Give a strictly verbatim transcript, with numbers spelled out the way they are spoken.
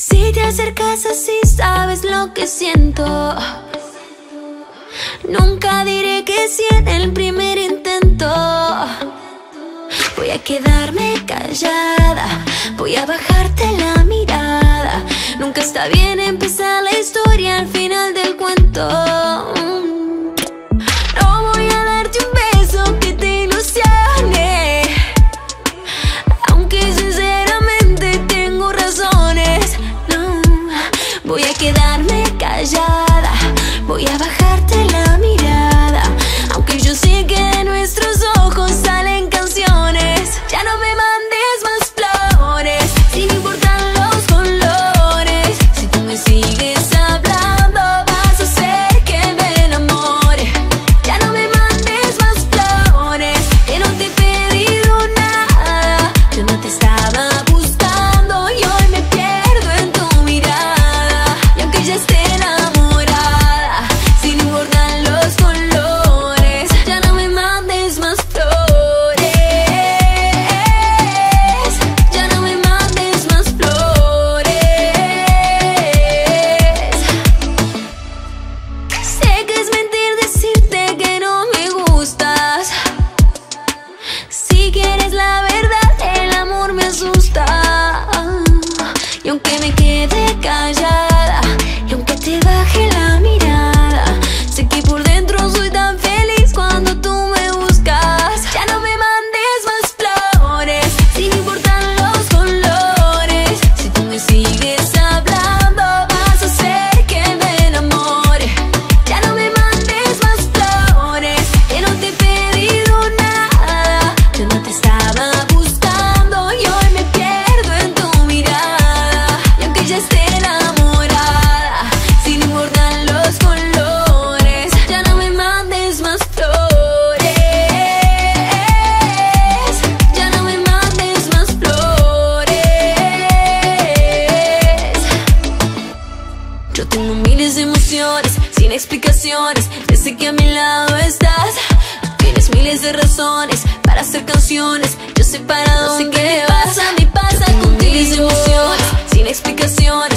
Si te acercas así sabes lo que siento. Nunca diré que sí en el primer intento. Voy a quedarme callada, voy a bajarte la mirada. Nunca está bien empezar la historia al final del cuento. No voy a darte un beso que te ilusione, aunque sinceramente tengo razones. No, voy a quedarme callada, voy a bajarte la mirada, aunque yo sé que de nuestros ojos salen canciones. Ya no me mandes más flores, sin importar los colores. Si tú me sigues hablando vas a hacer que me enamore. Ya no me mandes más flores, que no te he pedido nada. Yo no te estaba buscando y hoy me pierdo en tu mirada. Y aunque ya esté enamorada, sin importar los colores, ya no me mandes más flores. Ya no me mandes más flores. Sé que es mentir decirte que no me gustas. Si quieres la verdad, el amor me asusta. Y aunque me quede callada, y aunque te baje la mirada, sé que por dentro soy tan feliz cuando tú me buscas. Ya no me mandes más flores, sin importar los colores. Si tú me sigues hablando vas a hacer que me enamore. Ya no me mandes más flores, que no te he pedido nada. Yo no te estaba buscando y hoy me pierdo en tu mirada. Y aunque ya esté enamorada, sin importar los colores, ya no me mandes más flores. Ya no me mandes más flores. Yo tengo miles de emociones, sin explicaciones, desde que a mi lado estás. Tienes miles de razones para hacer canciones, yo sé para dónde vas. A mí pasa contigo. Miles de emociones, sin explicaciones,